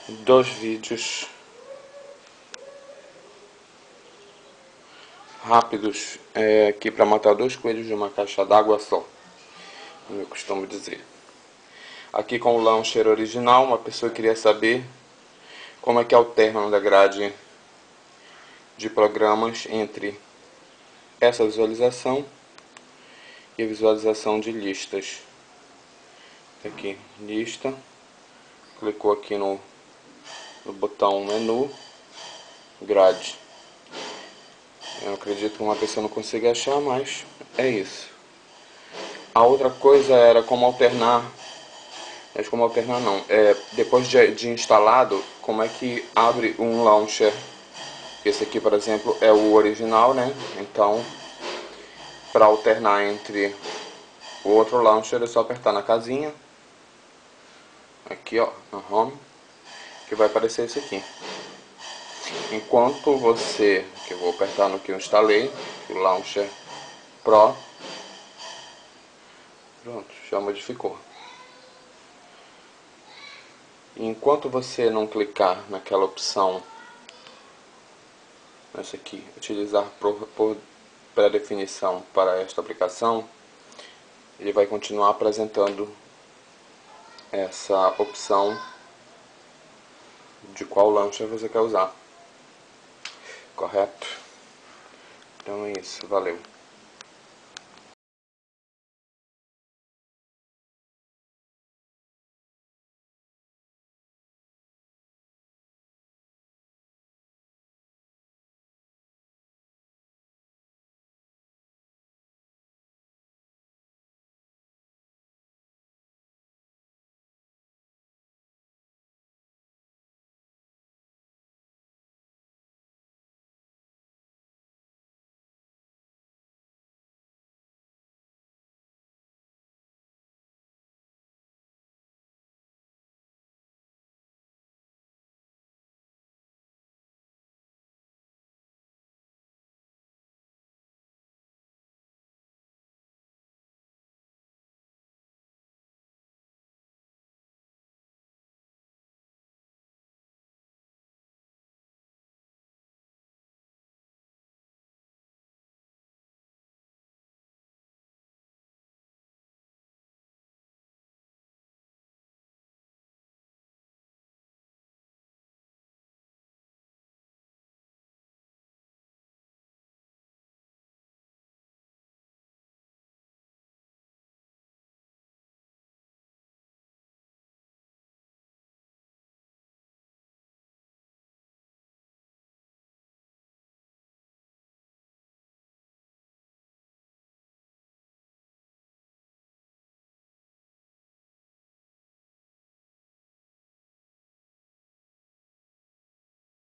dois vídeos rápidos aqui para matar dois coelhos de uma caixa d'água só, como eu costumo dizer. Aqui com o launcher original, uma pessoa queria saber como é que alterna da grade de programas entre essa visualização e a visualização de listas. Aqui, lista, clicou aqui no botão menu, grade. Eu acredito que uma pessoa não consiga achar, mas é isso. A outra coisa era como alternar, mas como alternar não, depois de instalado, como é que abre um launcher. Esse aqui, por exemplo, é o original, né? Então, para alternar entre o outro launcher é só apertar na casinha, aqui ó, no home, que vai aparecer esse aqui. Enquanto você, que eu vou apertar no que eu instalei, o launcher Pro, pronto, já modificou. Enquanto você não clicar naquela opção, essa aqui, utilizar por pré-definição para esta aplicação, ele vai continuar apresentando essa opção de qual launcher você quer usar. Correto? Então é isso, valeu.